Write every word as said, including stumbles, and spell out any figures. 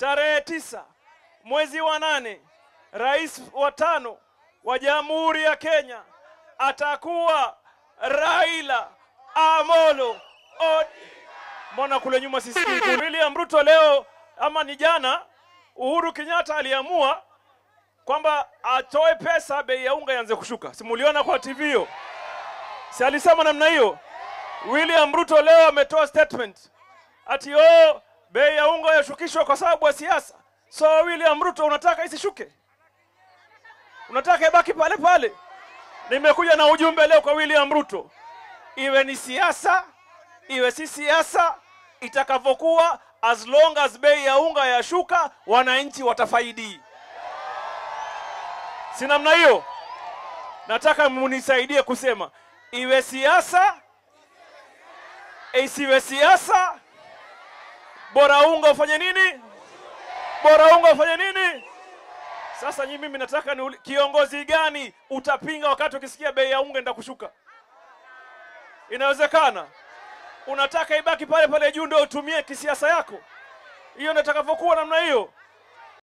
tarehe tisa mwezi wa nane, rais wa tano wa Jamhuri ya Kenya atakuwa Raila Amolo Odinga. Mbona kule nyuma sisi William Ruto leo ama ni jana Uhuru Kenyatta aliamua kwamba atoe pesa bei ya unga ianze kushuka. Simuliona kwa T V hiyo? Si alisema namna hiyo? William Ruto leo ametoa statement ati oh bei ya unga yashukishwa kwa sababu ya siasa. So William Ruto unataka isishuke? Unataka ibaki pale pale? Nimekuja na ujumbe leo kwa William Ruto. Iwe ni siasa, iwe si siasa, itakavyokuwa, as long as bei ya unga yashuka, wananchi watafaidi. Si namna hiyo? Nataka munisaidie kusema iwe siasa, isiwe siasa, bora unga ufanye nini? Bora unga ufanye nini? Sasa nyinyi mimi nataka ni kiongozi gani utapinga wakati ukisikia bei ya unga enda kushuka? Inawezekana? Unataka ibaki pale pale juu ndio utumie kisiasa yako? Hiyo ndio itakavyokuwa namna hiyo?